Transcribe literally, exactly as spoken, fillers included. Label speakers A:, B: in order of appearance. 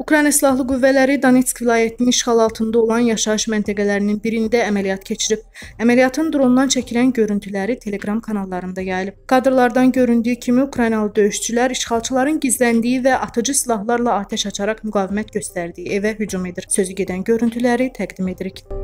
A: Ukrayna Silahlı Qüvvələri Donetsk vilayətinin işğal altında olan yaşayış məntəqələrinin birində əməliyyat keçirib. Əməliyyatın drondan çəkilən görüntüləri Telegram kanallarında yayılıb. Kadrlardan göründüyü kimi Ukraynalı döyüşçülər işğalçıların gizləndiyi və atıcı silahlarla atəş açaraq müqavimət göstərdiyi evə hücum edir. Sözü gedən görüntüləri təqdim edirik.